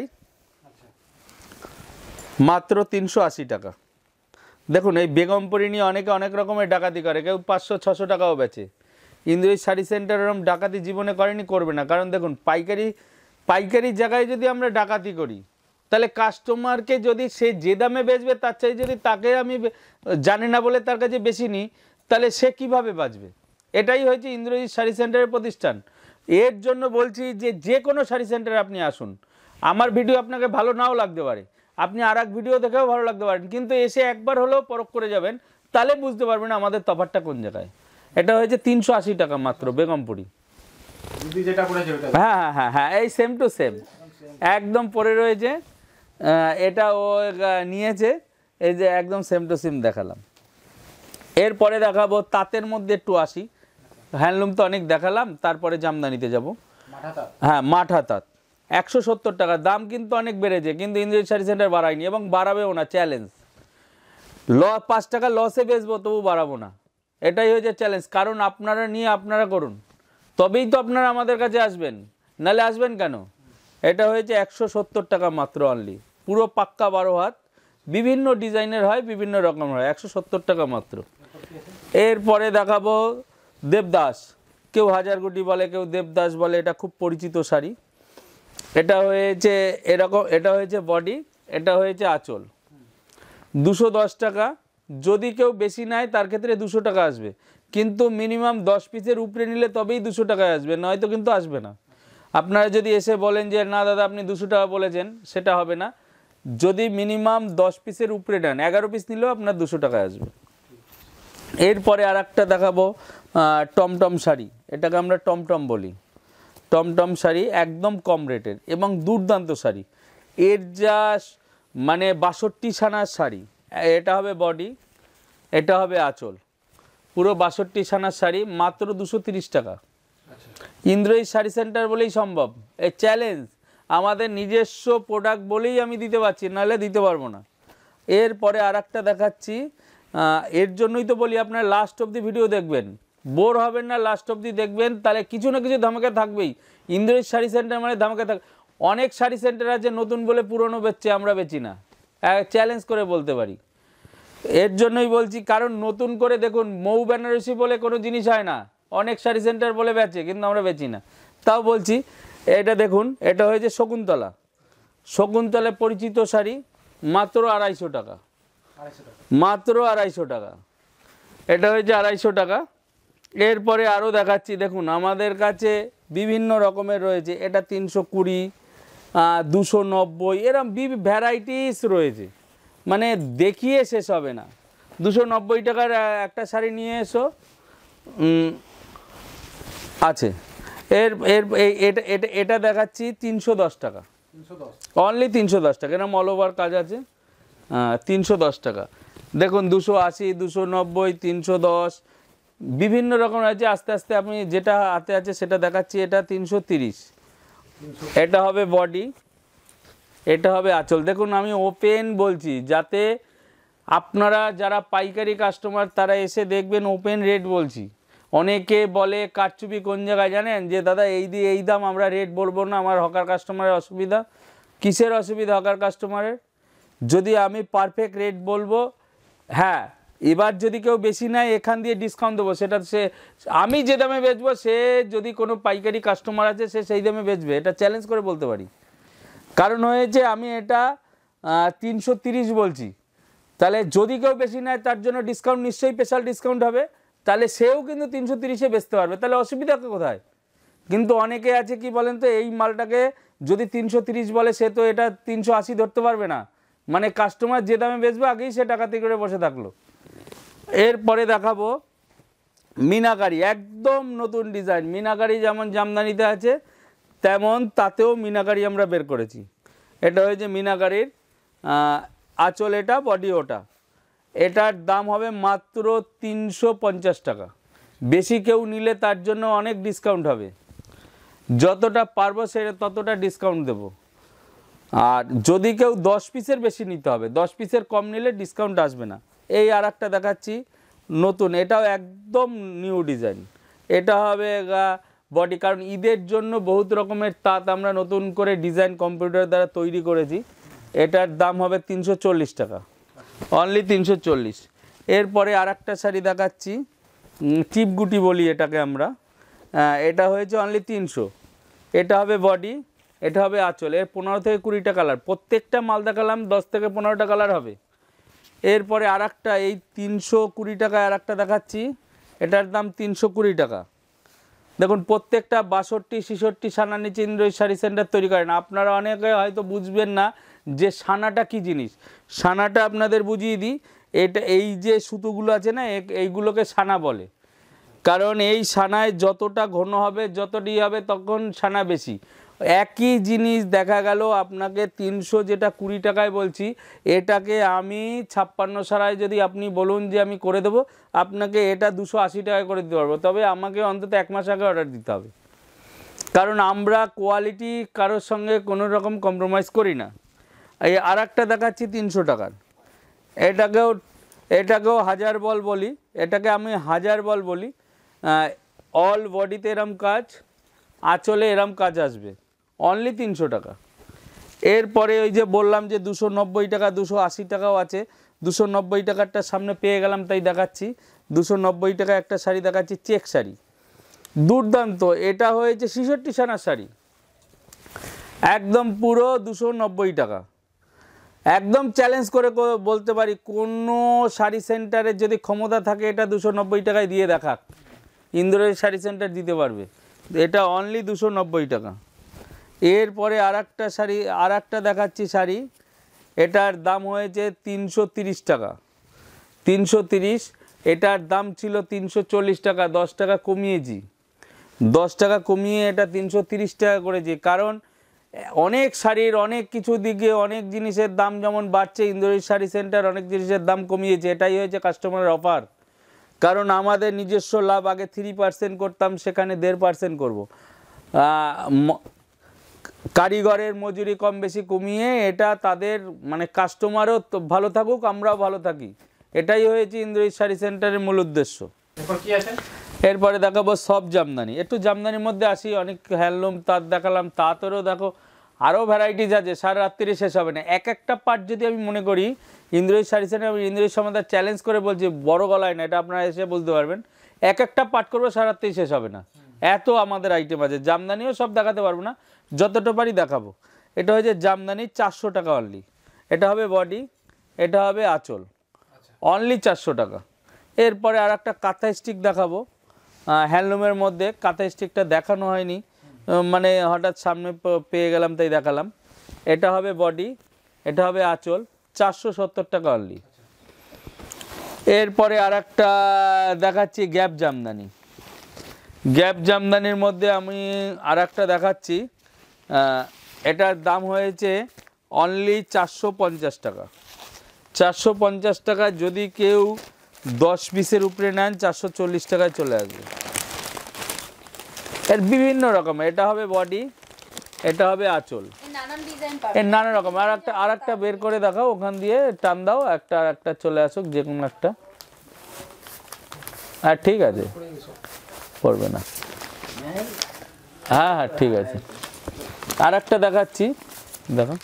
মাত্র 380 টাকা। দেখুন, এই বেগমপুরি নিয়ে অনেকে অনেক রকমের ডাকাতি করে, কেউ 500-600 টাকাও বেচে। ইন্দ্রজিৎ শাড়ি সেন্টার এরকম ডাকাতি জীবনে করেনি, করবে না। কারণ দেখুন, পাইকারি জায়গায় যদি আমরা ডাকাতি করি, তাহলে কাস্টমারকে যদি সে যে দামে বেচবে তার চাই, যদি তাকে আমি জানি না বলে তার কাছে বেশি নিই, তাহলে সে কিভাবে বাঁচবে? এটাই হয়েছে ইন্দ্রজিৎ শাড়ি সেন্টারের প্রতিষ্ঠান। এর জন্য বলছি যে কোনো শাড়ি সেন্টারে আপনি আসুন, আমার ভিডিও আপনাকে ভালো নাও লাগতে পারে, আপনি আর এক ভিডিও দেখেও ভালো লাগতে পারেন, কিন্তু এসে একবার হলেও পরখ করে যাবেন, তাহলে বুঝতে পারবেন আমাদের তফাৎটা কোন জায়গায়। এটা হয়েছে 380 টাকা মাত্র বেগমপুরি। হ্যাঁ হ্যাঁ হ্যাঁ হ্যাঁ, এই সেম টু সেম একদম পরে রয়েছে। এটা ও নিয়েছে, এই যে একদম সেম টু সেম দেখালাম। এরপরে দেখাবো তাঁতের মধ্যে একটু আসি, হ্যান্ডলুম তো অনেক দেখালাম, তারপরে জামদানিতে যাব। হ্যাঁ, মাঠা তাঁত 170 টাকা। দাম কিন্তু অনেক বেড়েছে, কিন্তু ইন্দ্রজিৎ শাড়ি সেন্টার বাড়ায়নি এবং বাড়াবেও না, চ্যালেঞ্জ। 5 টাকা লসে বেচবো, তবু বাড়াবো না, এটাই হয়েছে চ্যালেঞ্জ। কারণ আপনারা নিয়ে আপনারা করুন, তবেই তো আপনারা আমাদের কাছে আসবেন, নাহলে আসবেন কেন? এটা হয়েছে 170 টাকা মাত্র অনলি, পুরো পাক্কা 12 হাত, বিভিন্ন ডিজাইনের হয়, বিভিন্ন রকম হয়, 170 টাকা মাত্র। এরপরে দেখাবো দেবদাস, কেউ হাজারগুটি বলে, কেউ দেবদাস বলে, এটা খুব পরিচিত শাড়ি। এটা হয়েছে এরকম, এটা হয়েছে বডি, এটা হয়েছে আঁচল। 210 টাকা। যদি কেউ বেশি নেয় তার ক্ষেত্রে 200 টাকা আসবে, কিন্তু মিনিমাম 10 পিসের উপরে নিলে তবেই 200 টাকায় আসবে, নয়তো কিন্তু আসবে না। আপনারা যদি এসে বলেন যে না দাদা আপনি 200 টাকা বলেছেন, সেটা হবে না। যদি মিনিমাম 10 পিসের উপরে নেন, 11 পিস নিলেও আপনার 200 টাকায় আসবে। এরপরে আর একটা দেখাবো টমটম শাড়ি, এটাকে আমরা টমটম বলি। টমটম শাড়ি একদম কম রেটের এবং দুর্দান্ত শাড়ি। এর যা মানে 62 ছানার শাড়ি। এটা হবে বডি, এটা হবে আঁচল, পুরো 62 ছানার শাড়ি, মাত্র 230 টাকা। ইন্দ্রজিৎ শাড়ি সেন্টার বলেই সম্ভব, এই চ্যালেঞ্জ আমাদের নিজস্ব প্রোডাক্ট বলেই আমি দিতে পারছি, নাহলে দিতে পারবো না। এরপরে আর একটা দেখাচ্ছি, এর জন্যই তো বলি আপনারা লাস্ট অবধি ভিডিও দেখবেন, বোর হবেন না, লাস্ট অবধি দেখবেন, তাহলে কিছু না কিছু ধামাকা থাকবেই। ইন্দ্রজিৎ শাড়ি সেন্টার মানে ধামাকা থাক। অনেক শাড়ি সেন্টার আছে নতুন বলে পুরনো বেচছে, আমরা বেচি না, চ্যালেঞ্জ করে বলতে পারি। এর জন্যই বলছি, কারণ নতুন করে দেখুন, মৌ বেনারসি বলে কোনো জিনিস হয় না, অনেক শাড়ি সেন্টার বলে বেচে, কিন্তু আমরা বেচি না। তাও বলছি, এটা দেখুন, এটা হয়েছে শকুন্তলা পরিচিত শাড়ি, মাত্র 250 টাকা, মাত্র 250 টাকা। এটা হয়েছে 250 টাকা। এরপরে আরও দেখাচ্ছি, দেখুন আমাদের কাছে বিভিন্ন রকমের রয়েছে। এটা 320, 290, এরকম ভ্যারাইটিস রয়েছে, মানে দেখিয়ে শেষ হবে না। 290 টাকার একটা শাড়ি নিয়ে এসো আছে। এটা দেখাচ্ছি 310 টাকা, অনলি 310 টাকা। এরকম অল ওভার কাজ আছে, 310 টাকা। দেখুন 280, 290, 310 বিভিন্ন রকম আছে। আস্তে আস্তে আপনি যেটা হাতে আছে সেটা দেখাচ্ছি। এটা 330, এটা হবে বডি, এটা হবে আঁচল। দেখুন আমি ওপেন বলছি যাতে আপনারা যারা পাইকারি কাস্টমার তারা এসে দেখবেন ওপেন রেট বলছি। অনেকে বলে কারচুপি কোন জায়গায় জানেন, যে দাদা এই দিয়ে এই দাম, আমরা রেট বলবো না, আমার হকার কাস্টমারের অসুবিধা। কিসের অসুবিধা হকার কাস্টমারের? যদি আমি পারফেক্ট রেট বলবো, হ্যাঁ এবার যদি কেউ বেশি নেয় এখান দিয়ে ডিসকাউন্ট দেবো, সেটা সে আমি যে দামে বেচবো, সে যদি কোনো পাইকারি কাস্টমার আছে সে সেই দামে বেচবে, এটা চ্যালেঞ্জ করে বলতে পারি। কারণ হয়েছে আমি এটা 330 বলছি, তাহলে যদি কেউ বেশি নেয় তার জন্য ডিসকাউন্ট নিশ্চয়ই স্পেশাল ডিসকাউন্ট হবে, তাহলে সেও কিন্তু 330-এ বেচতে পারবে, তাহলে অসুবিধা কোথায়? কিন্তু অনেকে আছে কি বলেন তো, এই মালটাকে যদি 330 বলে সে তো এটা 380 ধরতে পারবে না, মানে কাস্টমার যে দামে বেচবে আগেই সে ডাকাতি করে বসে থাকলো। এরপরে দেখাবো মিনাকারি, একদম নতুন ডিজাইন। মিনাকারি যেমন জামদানিতে আছে তেমন তাতেও মিনাকারি আমরা বের করেছি। এটা হয়েছে মিনাকারির আঁচল, এটা বডি ওটা। এটার দাম হবে মাত্র 350 টাকা। বেশি কেউ নিলে তার জন্য অনেক ডিসকাউন্ট হবে, যতটা পারবো সেটা ততটা ডিসকাউন্ট দেব। আর যদি কেউ 10 পিসের বেশি নিতে হবে, 10 পিসের কম নিলে ডিসকাউন্ট আসবে না। এই আর একটা দেখাচ্ছি নতুন, এটাও একদম নিউ ডিজাইন। এটা হবে বডি, কারণ ঈদের জন্য বহুত রকমের তাঁত আমরা নতুন করে ডিজাইন কম্পিউটার দ্বারা তৈরি করেছি। এটার দাম হবে 340 টাকা, অনলি 340। এরপরে আর একটা শাড়ি দেখাচ্ছি, টিপগুটি বলি এটাকে আমরা, এটা হয়েছে অনলি 300। এটা হবে বডি, এটা হবে আঁচল। এর 15 থেকে 20টা কালার, প্রত্যেকটা মাল দেখালাম 10 থেকে 15টা কালার হবে। এরপরে আর একটা এই 320 টাকায় আর একটা দেখাচ্ছি, এটার দাম 320 টাকা। দেখুন প্রত্যেকটা 62, 66 সানা নিচে ইন্দ্রজিৎ শাড়ি সেন্টার তৈরি করেন। আপনারা অনেকে হয়তো বুঝবেন না যে সানাটা কি জিনিস। সানাটা আপনাদের বুঝিয়ে দিই, এটা এই যে সুতোগুলো আছে না, এইগুলোকে সানা বলে। কারণ এই সানায় যতটা ঘন হবে যতটি হবে তখন সানা বেশি। একই জিনিস দেখা গেল আপনাকে 300 যেটা 20 টাকায় বলছি, এটাকে আমি 56 সারায় যদি আপনি বলুন যে আমি করে দেবো, আপনাকে এটা 280 টাকায় করে দিতে পারবো। তবে আমাকে অন্তত 1 মাস আগে অর্ডার দিতে হবে, কারণ আমরা কোয়ালিটি কারোর সঙ্গে কোনো রকম কম্প্রোমাইজ করি না। এই আর একটা দেখাচ্ছি 300 টাকার, এটাকেও 1000 বল বলি, এটাকে আমি 1000 বল বলি। অল বডিতে এরম কাজ, আঁচলে এরম কাজ আসবে, অনলি 300 টাকা। এরপরে ওই যে বললাম যে 290 টাকা, 280 টাকাও আছে। 290 টাকারটা সামনে পেয়ে গেলাম তাই দেখাচ্ছি। 290 টাকা একটা শাড়ি দেখাচ্ছি, চেক শাড়ি, দুর্দান্ত। এটা হয়েছে 66 সানার শাড়ি, একদম পুরো 290 টাকা। একদম চ্যালেঞ্জ করে বলতে পারি, কোনো শাড়ি সেন্টারের যদি ক্ষমতা থাকে এটা 290 টাকায় দিয়ে দেখাক, ইন্দ্রজিৎ শাড়ি সেন্টার দিতে পারবে। এটা অনলি 290 টাকা। এরপরে আর একটা শাড়ি, আর একটা দেখাচ্ছি শাড়ি, এটার দাম হয়েছে 330 টাকা। 330, এটার দাম ছিল 340 টাকা, 10 টাকা কমিয়েছি। 10 টাকা কমিয়ে এটা 330 টাকা করেছি, কারণ অনেক শাড়ির অনেক কিছু দিকে অনেক জিনিসের দাম যেমন বাড়ছে, ইন্দ্রজিৎ শাড়ি সেন্টার অনেক জিনিসের দাম কমিয়েছে। এটাই হয়েছে কাস্টমারের অফার, কারণ আমাদের নিজস্ব লাভ আগে 3% করতাম, সেখানে 1.5% করব। কারিগরের মজুরি কম বেশি কমিয়ে এটা তাদের মানে কাস্টমারও ভালো থাকুক, আমরাও ভালো থাকি, এটাই হয়েছে ইন্দ্রজিৎ শাড়ি সেন্টারের মূল উদ্দেশ্য। এরপরে দেখাবো সব জামদানি। একটু জামদানির মধ্যে আসি, অনেক হ্যান্ডলুম তাঁত দেখালাম, তাঁতেরও দেখো আরও ভ্যারাইটিস আছে, সারা রাত্রি শেষ হবে না। এক একটা পার্ট যদি আমি মনে করি ইন্দ্রজিৎ শাড়ি সেন্টার, আমি ইন্দ্রজিৎ সমাদার চ্যালেঞ্জ করে বলছি, বড় গলায় না, এটা আপনারা এসে বলতে পারবেন, এক একটা পার্ট করবো সারা রাত্রি শেষ হবে না, এত আমাদের আইটেম আছে। জামদানিও সব দেখাতে পারবো না, যতটা পারি দেখাবো। এটা হচ্ছে জামদানি, 400 টাকা অনলি। এটা হবে বডি, এটা হবে আঁচল, অনলি 400 টাকা। এরপরে আর একটা কাঁথা স্টিক দেখাবো, হ্যান্ডলুমের মধ্যে। কাঁথা স্টিকটা দেখানো হয়নি, মানে হঠাৎ সামনে পেয়ে গেলাম তাই দেখালাম। এটা হবে বডি, এটা হবে আঁচল, 470 টাকা অনলি। এরপরে আর একটা দেখাচ্ছি গ্যাপ জামদানি। গ্যাপ জামদানির মধ্যে আমি আর একটা দেখাচ্ছি, এটার দাম হয়েছে অনলি 450 টাকা। 450 টাকা, যদি কেউ 10 পিসের উপরে নেন 440 টাকায় চলে আসবে। এর বিভিন্ন রকম, এটা হবে বডি, এটা হবে আঁচল। নানান ডিজাইন এর নানা রকম। আর একটা বের করে দেখাও, ওখান দিয়ে টান দাও, আর একটা চলে আসুক, যে কোনো একটা। হ্যাঁ ঠিক আছে, পড়বে না। হ্যাঁ ঠিক আছে। আর একটা দেখাচ্ছি, দেখো।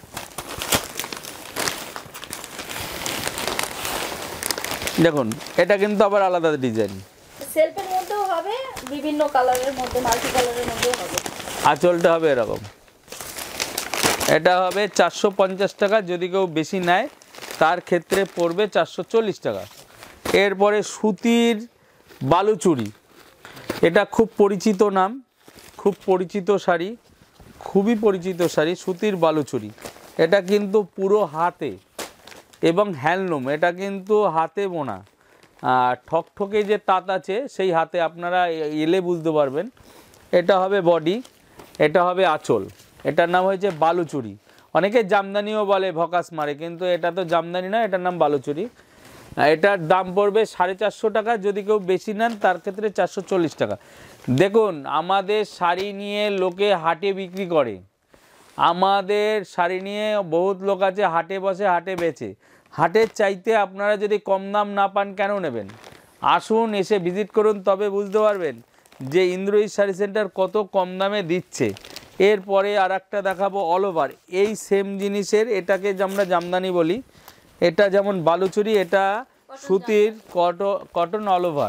দেখুন এটা কিন্তু আবার আলাদা ডিজাইন, সেলফের মধ্যেও হবে, বিভিন্ন কালারের মধ্যে, মাল্টি কালারের মধ্যেও হবে। আঁচলটা হবে এরকম। এটা হবে 450 টাকা, যদি কেউ বেশি নেয় তার ক্ষেত্রে পড়বে 440 টাকা। এরপরে সুতির বালুচুরি, এটা খুব পরিচিত নাম, খুব পরিচিত শাড়ি, খুবই পরিচিত শাড়ি, সুতির বালুচুরি। এটা কিন্তু পুরো হাতে এবং হ্যান্ডলুম, এটা কিন্তু হাতে বোনা। ঠকঠকে যে তাঁত আছে সেই হাতে, আপনারা এলে বুঝতে পারবেন। এটা হবে বডি, এটা হবে আঁচল। এটার নাম হয়েছে বালুচুরি। অনেকে জামদানিও বলে, ভকাস মারে, কিন্তু এটা তো জামদানি না, এটার নাম বালুচুরি। এটার দাম পড়বে 450 টাকা, যদি কেউ বেশি নেন তার ক্ষেত্রে 440 টাকা। দেখুন আমাদের শাড়ি নিয়ে লোকে হাটে বিক্রি করে, আমাদের শাড়ি নিয়ে বহুত লোক আছে হাটে বসে, হাটে বেচে। হাটের চাইতে আপনারা যদি কম দাম না পান কেন নেবেন? আসুন, এসে ভিজিট করুন, তবে বুঝতে পারবেন যে ইন্দ্রজিৎ শাড়ি সেন্টার কত কম দামে দিচ্ছে। এরপরে আর একটা দেখাবো অল ওভার এই সেম জিনিসের, এটাকে আমরা জামদানি বলি। এটা যেমন বালুচুরি, এটা সুতির কটন অল ওভার।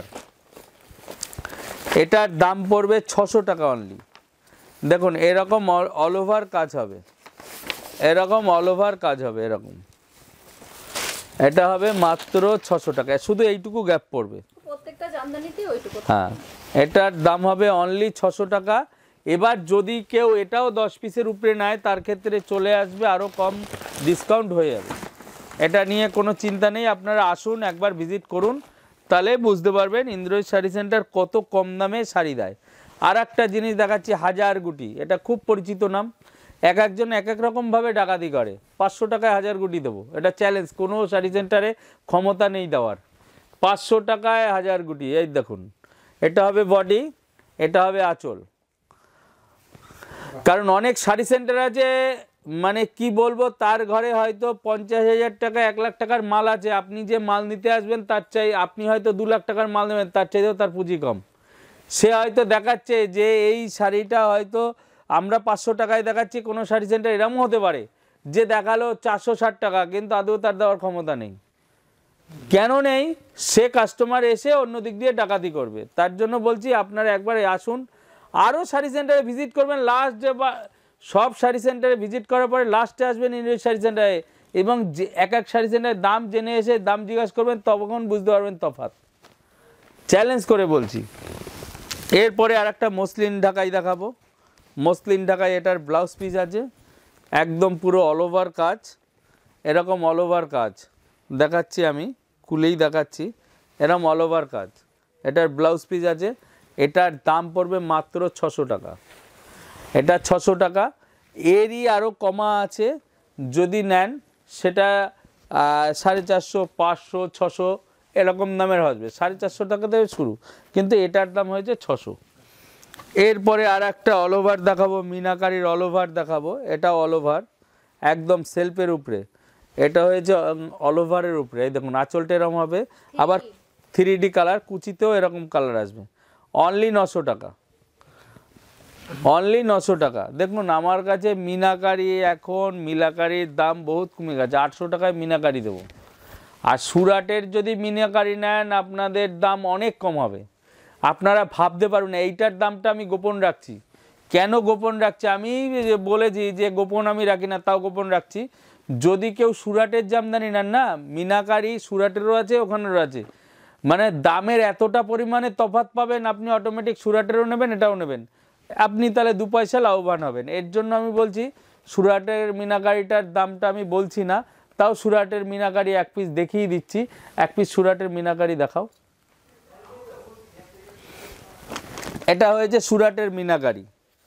এটার দাম পড়বে 600 টাকা অনলি। দেখুন এরকম অল ওভার কাজ হবে, এরকম অল ওভার কাজ হবে এরকম। এটা হবে মাত্র 600 টাকা, শুধু এইটুকু গ্যাপ পড়বে প্রত্যেকটা জামদানিতে ওইটুকু। হ্যাঁ, এটার দাম হবে অনলি 600 টাকা। এবার যদি কেউ এটাও 10 পিসের উপরে নেয় তার ক্ষেত্রে চলে আসবে আরও কম ডিসকাউন্ট হয়ে যাবে। এটা নিয়ে কোনো চিন্তা নেই, আপনারা আসুন একবার ভিজিট করুন, তাহলে বুঝতে পারবেন ইন্দ্রজিৎ শাড়ি সেন্টার কত কম দামে শাড়ি দেয়। আর একটা জিনিস দেখাচ্ছি, হাজার গুটি। এটা খুব পরিচিত নাম, একজন এক এক রকমভাবে ডাকাতি করে। 500 টাকায় হাজার গুটি দেবো, এটা চ্যালেঞ্জ, কোনো শাড়ি সেন্টারে ক্ষমতা নেই দেওয়ার। 500 টাকায় হাজার গুটি। এই দেখুন, এটা হবে বডি, এটা হবে আঁচল। কারণ অনেক শাড়ি সেন্টার আছে, মানে কি বলবো, তার ঘরে হয়তো 50,000 টাকা 1 লাখ টাকার মাল আছে, আপনি যে মাল নিতে আসবেন তার চাই, আপনি হয়তো 2 লাখ টাকার মাল নেবেন, তার চাইতেও তার পুঁজি কম। সে হয়তো দেখাচ্ছে যে এই শাড়িটা হয়তো আমরা 500 টাকায় দেখাচ্ছি, কোনো শাড়ি সেন্টার এরকমও হতে পারে যে দেখালো 460 টাকা, কিন্তু আদৌ তার দেওয়ার ক্ষমতা নেই। কেন নেই? সে কাস্টমার এসে অন্য দিক দিয়ে ডাকাতি করবে। তার জন্য বলছি আপনারা একবার আসুন, আরও শাড়ি সেন্টারে ভিজিট করবেন। লাস্ট যে সব শাড়ি সেন্টারে ভিজিট করার পরে লাস্টে আসবেন ইন্দ্রজিৎ শাড়ি সেন্টারে, এবং যে এক এক শাড়ি সেন্টারের দাম জেনে এসে দাম জিজ্ঞাসা করবেন, তখন বুঝতে পারবেন তফাৎ। চ্যালেঞ্জ করে বলছি। এরপরে আর একটা মসলিন ঢাকাই দেখাবো। মসলিন ঢাকাই, এটার ব্লাউজ পিস আছে একদম পুরো অল ওভার কাজ, এরকম অল ওভার কাজ দেখাচ্ছি, আমি খুলেই দেখাচ্ছি, এরকম অল ওভার কাজ। এটার ব্লাউজ পিস আছে, এটার দাম পড়বে মাত্র 600 টাকা। এটা 600 টাকা। এরই আরও কমা আছে, যদি নেন সেটা 450, 500, 600 এরকম দামের হবে। 450 টাকা থেকে শুরু, কিন্তু এটার দাম হয়েছে 600। এরপরে আর একটা অল ওভার দেখাবো, মিনাকারির অল ওভার দেখাবো। এটা অল ওভার একদম সেলফের উপরে, এটা হয়েছে অল ওভারের উপরে। এই দেখুন আঁচলটা এরকম হবে, আবার 3D কালার, কুচিতেও এরকম কালার আসবে। অনলি 900 টাকা, অনলি 900 টাকা। দেখুন আমার কাছে মিনাকারি, এখন মিনাকারির দাম বহুত কমে গেছে, 800 টাকায় মিনাকারি দেবো। আর সুরাটের যদি মিনাকারি নেন আপনাদের দাম অনেক কম হবে, আপনারা ভাবতে পারবেন না। এইটার দামটা আমি গোপন রাখছি। কেন গোপন রাখছি? আমি বলেছি যে গোপন আমি রাখি না, তাও গোপন রাখছি। যদি কেউ সুরাটের জামদানি নেন না, মিনাকারি সুরাটেরও আছে, ওখানেরও আছে, মানে দামের এতটা পরিমাণে তফাৎ পাবেন, আপনি অটোমেটিক সুরাটেরও নেবেন, এটাও নেবেন, আপনি তাহলে 2 পয়সা লাভবান হবেন। এর জন্য আমি বলছি সুরাটের মিনাকারিটার দামটা আমি বলছি না, তাও সুরাটের মিনাকারি এক পিস দেখিয়ে দিচ্ছি। এক পিস সুরাটের মিনাকারি দেখাও। এটা হয়েছে সুরাটের মিনাকারি,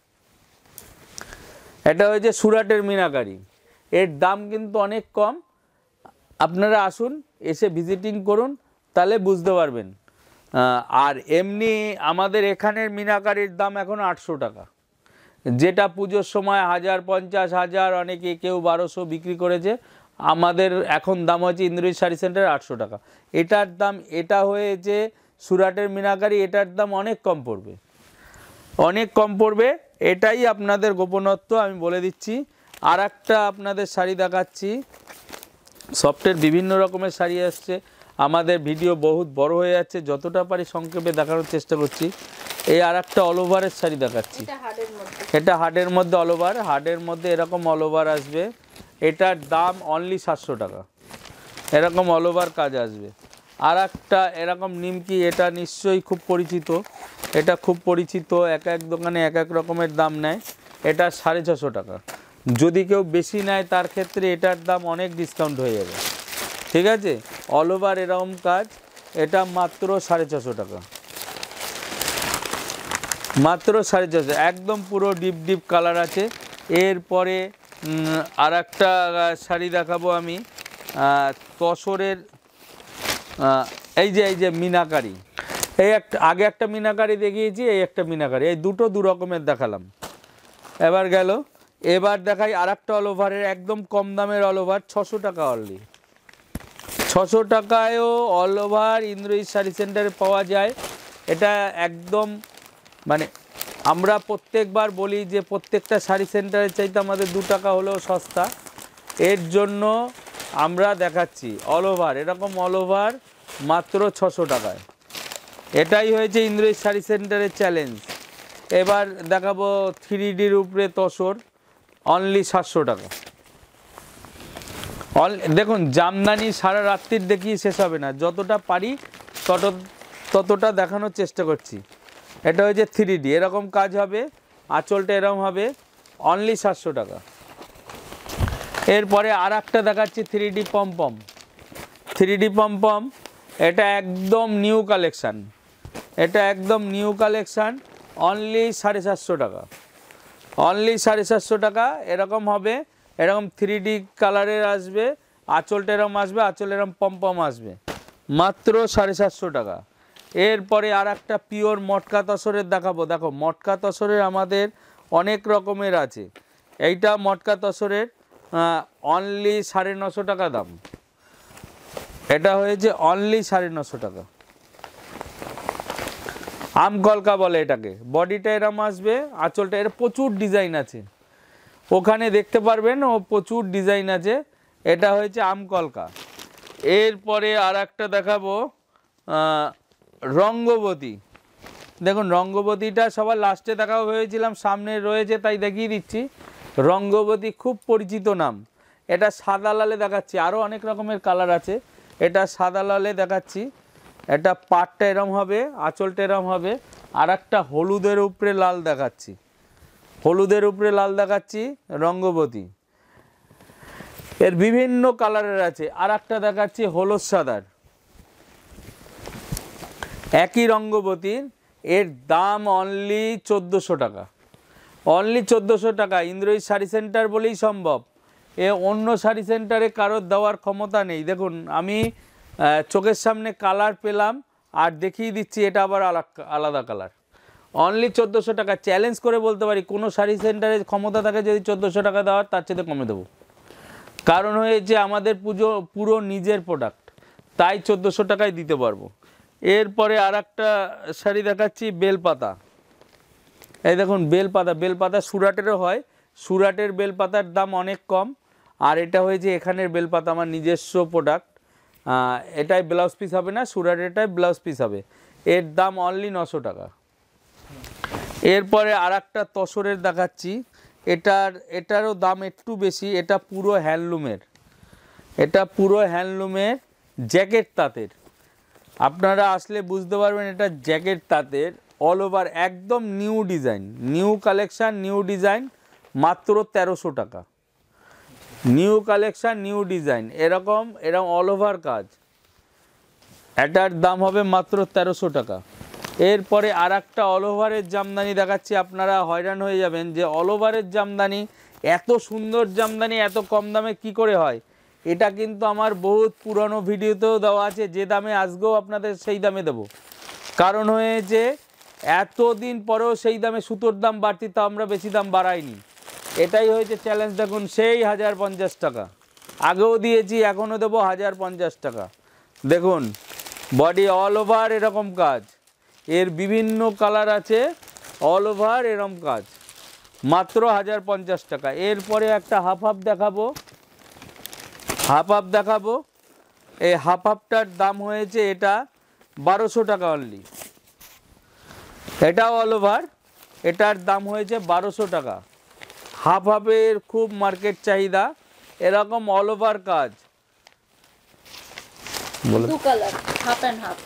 এটা হয়েছে সুরাটের মিনাকারি। এর দাম কিন্তু অনেক কম, আপনারা আসুন, এসে ভিজিটিং করুন, তাহলে বুঝতে পারবেন। আর এমনি আমাদের এখানের মিনাকারির দাম এখন 800 টাকা। যেটা পুজোর সময় 1000, 50,000, অনেকে কেউ 1200 বিক্রি করেছে, আমাদের এখন দাম হচ্ছে ইন্দ্রজিৎ শাড়ি সেন্টার 800 টাকা। এটার দাম, এটা হয়েছে সুরাটের মিনাকারি, এটার দাম অনেক কম পড়বে, অনেক কম পড়বে। এটাই আপনাদের গোপনত্ব, আমি বলে দিচ্ছি। আর একটা আপনাদের শাড়ি দেখাচ্ছি, সফটের বিভিন্ন রকমের শাড়ি আসছে। আমাদের ভিডিও বহুত বড় হয়ে যাচ্ছে, যতটা পারি সংক্ষেপে দেখানোর চেষ্টা করছি। এই আর একটা অল ওভারের শাড়ি দেখাচ্ছি, এটা হার্ডের মধ্যে অল ওভার, হার্ডের মধ্যে এরকম অল ওভার আসবে। এটার দাম অনলি 700 টাকা, এরকম অল ওভার কাজ আসবে। আর একটা এরকম নিমকি, এটা নিশ্চয়ই খুব পরিচিত, এটা খুব পরিচিত, এক এক দোকানে এক এক রকমের দাম নেয়। এটা 650 টাকা। যদি কেউ বেশি নেয় তার ক্ষেত্রে এটার দাম অনেক ডিসকাউন্ট হয়ে যাবে, ঠিক আছে। অল ওভার এরকম কাজ, এটা মাত্র 450 টাকা, মাত্র 450, একদম পুরো ডিপ ডিপ কালার আছে। এরপরে আর একটা শাড়ি দেখাবো আমি, তসরের, এই যে মিনাকারি। এই একটা আগে একটা মিনাকারি দেখিয়েছি, এই একটা মিনাকারি, এই দুটো দু রকমের দেখালাম। এবার গেল, এবার দেখাই আর একটা অল ওভারের, একদম কম দামের অল ওভার, 600 টাকা অনলি। 600 টাকায়ও অল ওভার ইন্দ্রজিৎ শাড়ি সেন্টারে পাওয়া যায়। এটা একদম মানে আমরা প্রত্যেকবার বলি যে প্রত্যেকটা শাড়ি সেন্টারের চাইতে আমাদের 2 টাকা হলেও সস্তা, এর জন্য আমরা দেখাচ্ছি অল ওভার, এরকম অল ওভার মাত্র 600 টাকায়। এটাই হয়েছে ইন্দ্রজিৎ শাড়ি সেন্টারের চ্যালেঞ্জ। এবার দেখাবো 3Dর উপরে তসর, অনলি 700 টাকা। দেখুন জামদানি সারা রাত্রির দেখিয়ে শেষ হবে না, যতটা পারি ততটা দেখানোর চেষ্টা করছি। এটা হচ্ছে 3D, এরকম কাজ হবে, আঁচলটা এরকম হবে, অনলি 700 টাকা। এরপরে আর একটা দেখাচ্ছি 3D পমপম, 3D পমপম, এটা একদম নিউ কালেকশান, এটা একদম নিউ কালেকশান, অনলি 750 টাকা, অনলি 750 টাকা। এরকম হবে, এরকম 3D কালারের আসবে, আঁচলটা এরকম আসবে, আঁচল এরকম পমপম আসবে, মাত্র 750 টাকা। এরপরে আর একটা পিওর মটকা তসরের দেখাবো। দেখো মটকা তসরের আমাদের অনেক রকমের আছে, এইটা মটকা তসরের অনলি 950 টাকা দাম, এটা হয়েছে অনলি 950 টাকা। আমকলকা বলে এটাকে, বডিটা এরম আসবে, আঁচলটা, এর প্রচুর ডিজাইন আছে, ওখানে দেখতে পারবেন, ও প্রচুর ডিজাইন আছে। এটা হয়েছে আমকলকা। এরপরে আর একটা দেখাবো রঙ্গবতী। দেখুন রঙ্গবতীটা সবার লাস্টে দেখা হয়েছিলাম, সামনে রয়েছে তাই দেখিয়ে দিচ্ছি। রঙ্গবতী খুব পরিচিত নাম, এটা সাদা লালে দেখাচ্ছি, আরও অনেক রকমের কালার আছে, এটা সাদা লালে দেখাচ্ছি। এটা পাটটা এরম হবে, আঁচলটা এরম হবে। আর একটা হলুদের উপরে লাল দেখাচ্ছি, হলুদের উপরে লাল দেখাচ্ছি, রঙ্গবতী, এর বিভিন্ন কালারের আছে। আর একটা দেখাচ্ছি হলুদ সাদার, একই রঙ্গবতীর, এর দাম অনলি 1400 টাকা, অনলি 1400 টাকা। ইন্দ্রজিৎ শাড়ি সেন্টার বলেই সম্ভব, এ অন্য শাড়ি সেন্টারে কারোর দেওয়ার ক্ষমতা নেই। দেখুন আমি চোখের সামনে কালার পেলাম আর দেখিয়ে দিচ্ছি, এটা আবার আলাদা কালার, অনলি 1400 টাকা। চ্যালেঞ্জ করে বলতে পারি কোনো শাড়ি সেন্টারে ক্ষমতা থাকে যদি 1400 টাকা দেওয়ার, তার চেয়ে কমে দেবো। কারণ হয়েছে আমাদের পুরো নিজের প্রোডাক্ট, তাই 1400 টাকায় দিতে পারবো। এরপরে আর একটা শাড়ি দেখাচ্ছি বেলপাতা, এই দেখুন বেলপাতা, বেলপাতা সুরাটেরও হয়, সুরাটের বেলপাতার দাম অনেক কম। আর এটা হয়েছে এখানের বেলপাতা, আমার নিজস্ব প্রোডাক্ট, এটাই ব্লাউজ পিস হবে না, সুরাটেরটাই ব্লাউজ পিস হবে, এর দাম অনলি 900 টাকা। এরপরে আর একটা তসরের দেখাচ্ছি, এটারও দাম একটু বেশি, এটা পুরো হ্যান্ডলুমের, এটা পুরো হ্যান্ডলুমের জ্যাকেট তাঁতের, আপনারা আসলে বুঝতে পারবেন এটা জ্যাকেট তাঁতের, অল ওভার একদম new design, new collection, new design, মাত্র 1300 টাকা, নিউ কালেকশান, নিউ ডিজাইন, এরকম অল ওভার কাজ, এটার দাম হবে মাত্র 1300 টাকা। এরপরে আর একটা অল ওভারের জামদানি দেখাচ্ছি, আপনারা হয়রান হয়ে যাবেন যে অল ওভারের জামদানি, এত সুন্দর জামদানি এত কম দামে কি করে হয়। এটা কিন্তু আমার বহুত পুরনো ভিডিওতেও দেওয়া আছে, যে দামে আজকেও আপনাদের সেই দামে দেব। কারণ হয়েছে এতদিন পরেও সেই দামে সুতোর দাম বাড়তি, তা আমরা বেশি দাম বাড়াইনি। এটাই হয়েছে চ্যালেঞ্জ। দেখুন সেই 1050 টাকা, আগেও দিয়েছি এখনও দেবো 1050 টাকা। দেখুন বডি অল ওভার এরকম কাজ, এর বিভিন্ন কালার আছে, অল ওভার এরকম কাজ, মাত্র 1050 টাকা। এরপরে একটা হাফ হাফ দেখাবো, এই হাফ হাফটার দাম হয়েছে এটা 1200 টাকা অনলি। এটাও অল ওভার, এটার দাম হয়েছে 1200 টাকা। হাফ হাফের খুব মার্কেট চাহিদা, এরকম অল ওভার কাজ। দু কালার, হাফ এন্ড হাফ,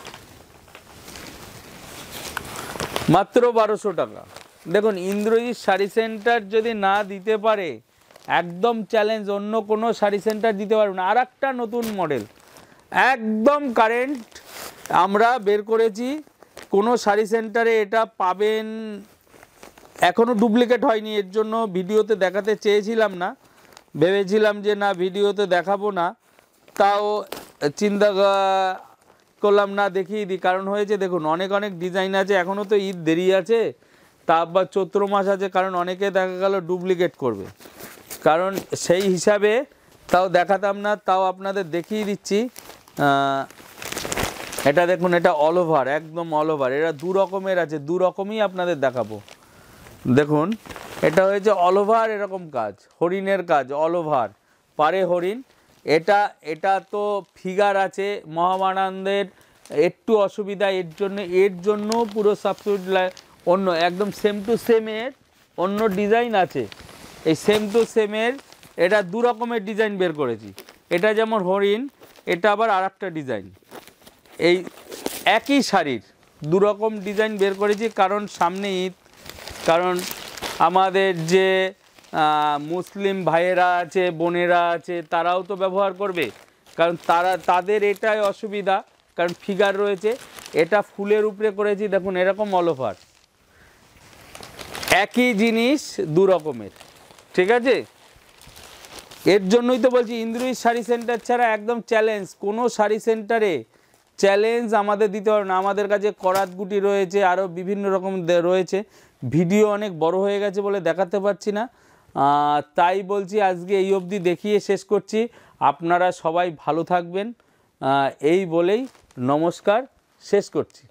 মাত্র 1200 টাকা। দেখুন ইন্দ্রজিৎ শাড়ি সেন্টার যদি না দিতে পারে, একদম চ্যালেঞ্জ, অন্য কোনো শাড়ি সেন্টার দিতে পারবে না। আর একটা নতুন মডেল একদম কারেন্ট আমরা বের করেছি, কোনো শাড়ি সেন্টারে এটা পাবেন, এখনও ডুপ্লিকেট হয়নি, এর জন্য ভিডিওতে দেখাতে চেয়েছিলাম না, ভেবেছিলাম যে না ভিডিওতে দেখাবো না, তাও চিন্তা করলাম না দেখিয়ে দিই। কারণ হয়েছে দেখুন অনেক ডিজাইন আছে, এখনও তো ঈদ দেরি আছে, তা আবার চৈত্র মাস আছে, কারণ অনেকে দেখা গেল ডুপ্লিকেট করবে, কারণ সেই হিসাবে তাও দেখাতাম না, তাও আপনাদের দেখিয়ে দিচ্ছি। এটা দেখুন, এটা অল ওভার, একদম অল ওভার, এরা দু রকমের আছে, দু রকমই আপনাদের দেখাবো। দেখুন এটা হয়েছে অল ওভার এরকম কাজ, হরিণের কাজ, অল ওভার, পারে হরিণ। এটা তো ফিগার আছে, মহামানন্দের একটু অসুবিধা, এর জন্য পুরো সাবস্টিটিউট অন্য একদম সেম টু সেমের অন্য ডিজাইন আছে। এই সেম টু সেমের এটা দু রকমের ডিজাইন বের করেছি, এটা যেমন হরিণ, এটা আবার আর একটা ডিজাইন। এই একই শাড়ির দু রকম ডিজাইন বের করেছি, কারণ সামনে ঈদ, কারণ আমাদের যে মুসলিম ভাইয়েরা আছে, বোনেরা আছে, তারাও তো ব্যবহার করবে, কারণ তাদের এটাই অসুবিধা, কারণ ফিগার রয়েছে। এটা ফুলের উপরে করেছি, দেখুন এরকম অল ওভার, একই জিনিস দু রকমের, ঠিক আছে? এর জন্যই তো বলছি ইন্দ্রজিৎ শাড়ি সেন্টার ছাড়া একদম চ্যালেঞ্জ, কোনো শাড়ি সেন্টারে চ্যালেঞ্জ আমাদের দিতে পারবে না। আমাদের কাছে করাত গুটি রয়েছে, আরও বিভিন্ন রকম রয়েছে, ভিডিও অনেক বড় হয়ে গেছে বলে দেখাতে পারছি না, তাই বলছি আজকে এই অবধি দেখিয়ে শেষ করছি। আপনারা সবাই ভালো থাকবেন, এই বলেই নমস্কার শেষ করছি।